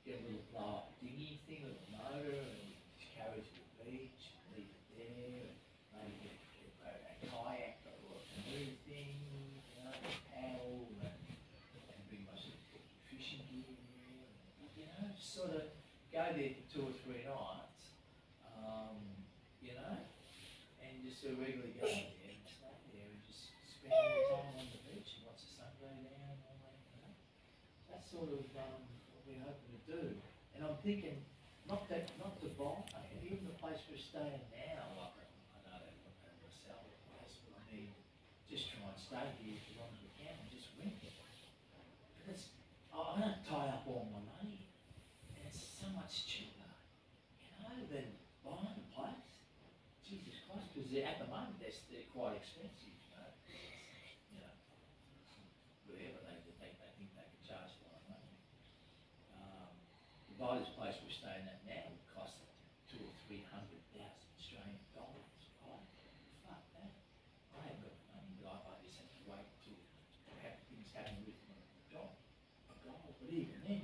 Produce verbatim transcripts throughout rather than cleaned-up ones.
get a little blow up dinghy thing, a little motor, and we just carry it to the beach, leave it there, and maybe get, get a, a kayak or a canoe thing, you know, paddle, and, and bring my sort of fishing gear in there, and, you know, just sort of go there for two or three nights, um, you know, and just sort of regularly go there and stay there and just spend all the time on the beach and watch the sun go down and all that, you know. That's sort of um, what we're hoping to do. And I'm thinking, not that, not to buy, even the place we're staying now, like, I know that we're going to sell the place, but I mean, just try and stay here as long as we can and just rent it. Because I, I don't tie up all my money, and it's so much cheaper, you know, than buying a place. Jesus Christ, because at the moment they're, they're quite expensive, you know. It's, you know, whatever they, they, they think they can charge a lot of money. Um, to buy this place we're staying at now would cost two or three hundred thousand Australian dollars, right? Fuck that. I haven't got the money, but I, I just have to wait till have things happen with my job. My goal. But even then,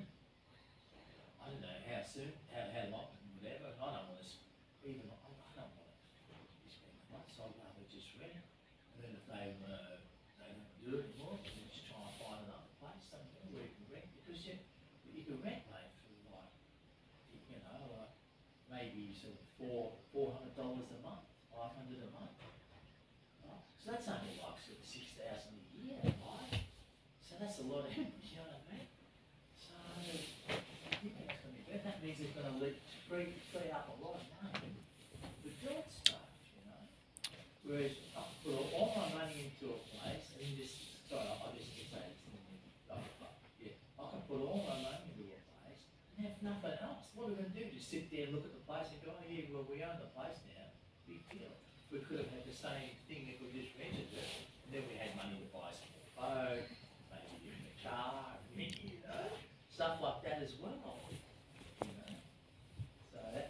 I don't know how soon, how, how long, whatever, and I don't want to even, I, I don't want to be spending money, so I'd rather just rent. And then if they uh, they don't do it anymore, then just try and find another place somewhere where you can rent, because you, you can rent, mate, for like, you know, like maybe sort of four, four hundred dollars a month, five hundred a month. Right? So that's only like sort of six thousand a year, right? So that's a lot of, you know what I mean? So I think that's going to be better. That means it's going to lead, free, free up a lot of money for doing stuff, you know. Whereas I can put all my money into a place and then just, sorry, I just can say this thing, like, yeah, I can put all my money into a place and have nothing else. What are we going to do? Just sit there and look at the place and go, oh yeah, well we own the place now, big deal. We could have had the same thing if we just rented it, and then we had money to buy some more boat, maybe give them a car, you know, stuff like that as well. You know, so that.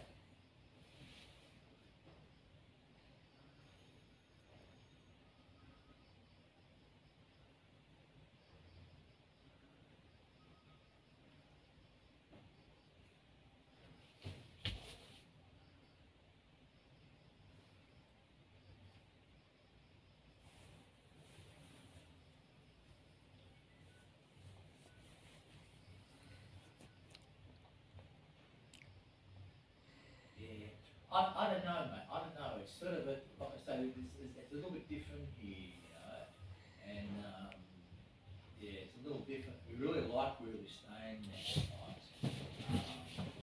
Yeah, I, I don't know, mate. I don't know. It's sort of a, like I say, it's, it's, it's a little bit different here, you know, and um, yeah, it's a little different. We really like where we're staying now.